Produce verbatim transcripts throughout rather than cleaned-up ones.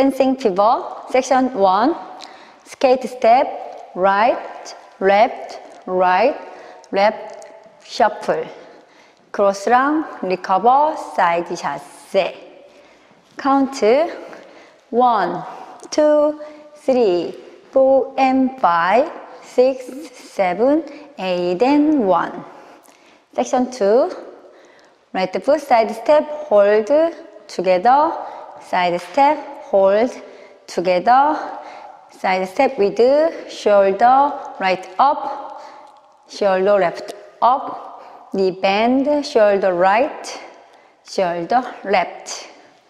Dancing Fever, Section one. Skate step, right, left, right, left, shuffle. 크로스랑 리커버, 사이드 샷세. 카운트 one, two, three, four and five, six, seven, eight and one. Section two. Right foot side step, hold together, side step, hold together, side step with shoulder right up, shoulder left up, knee bend, shoulder right, shoulder left.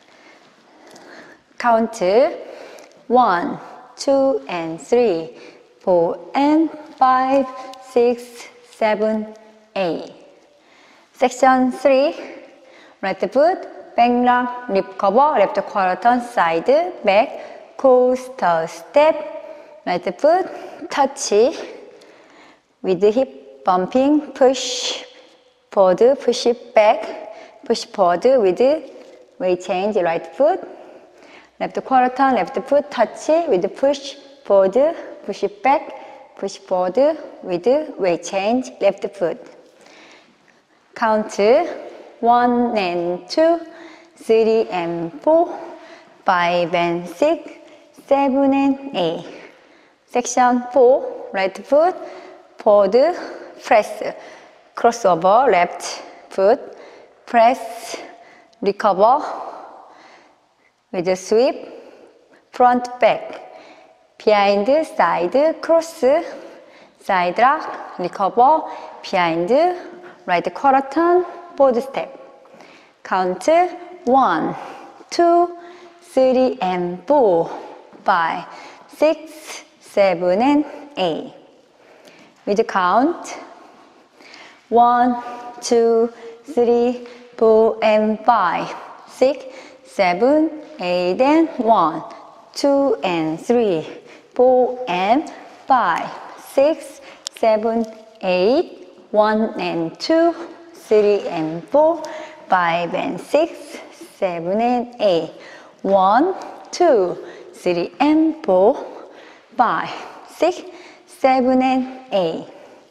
Count one, two and three, four and five, six, seven, eight. Section three. Right foot, back lock, rib cover, left quarter turn, side, back, coaster step. Right foot, touch with hip bumping, push forward, push it back, push forward with weight change, right foot. Left quarter turn, left foot, touch with push forward, push it back, push forward with weight change, left foot. Count one and two, three and four, five and six, seven and eight. Section four, right foot, forward, press, crossover, left foot, press, recover, with a sweep, front, back, behind, side, cross, side rock, recover, behind, right quarter turn, forward step. Count one, two, three and four, five, six, seven and eight. With count one, two, three, four and five, six, seven, eight and one, two and three, four and five, six, seven, eight. One and two, three and four, five and six, seven and eight. One, two, three and four, five, six, seven and eight.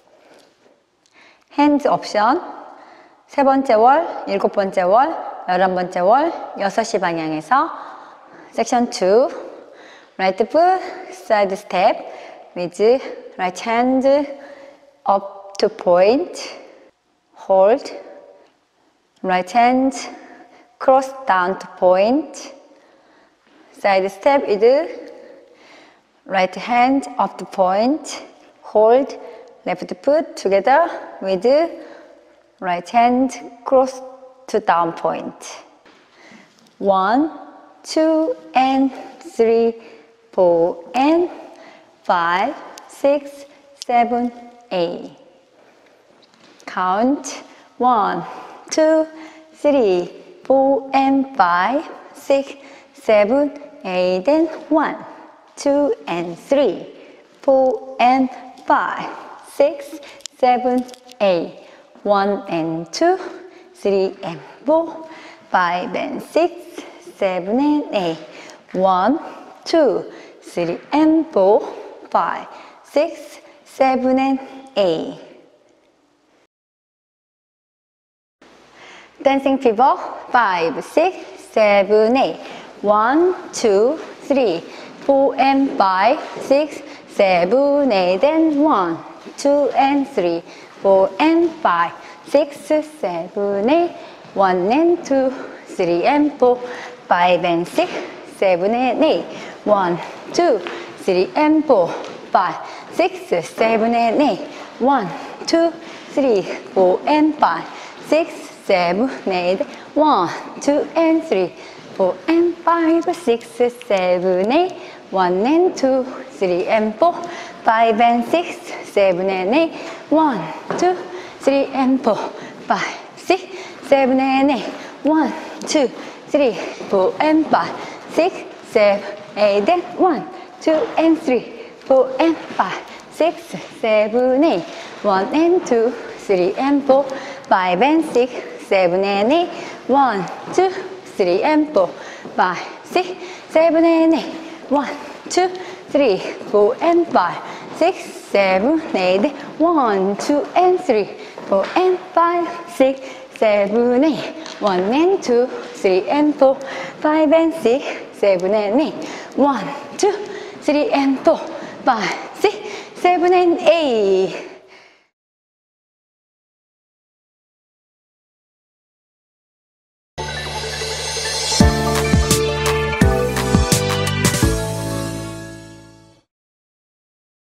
Hands option. 세 번째 월, 일곱 번째 월, 열한 번째 월, 여섯 시 방향에서 Section two. Right foot, side step with right hand up to point, hold, right hand, cross down to point, side step with right hand up to point, hold, left foot together with right hand, cross to down point. One, two, and three, four, and five, six, seven, eight. Count one, two, three, four, and five, six, seven, eight, and one, two, and three, four, and five, six, seven, eight, one, and two, three, and four, five, and six, seven, and eight, one, two, three, and four, five, six, seven, and eight. Dancing Fever, five, six, seven, eight. one, two, three, four, and five, six, seven, eight, and one, two, and three, four, and five, six, seven, eight, one, and two, three, and four, five, and six, seven, and eight, one, two, three, and four, five, six, seven, and eight, one, two, three, four, and five, six, seven, eight, one, two, and three, four, and five, six, seven, eight, one, and two, three, and four, five, and six, seven, and eight, one, two, three, and four, five, six, seven, and eight, one, two, three, four, and five, six, seven, eight, and one, two, and three, four, and five, six, seven, eight, one, and two, three, and four, five, and six, seven, and eight, one, two, three, and four, five, six, seven and eight. One, two, three, four and five, six, seven, eight. One, two and three, four and five, six, seven, eight. One and two, three and four, five and six, seven and eight. One, two, three and four, five, six, seven and eight.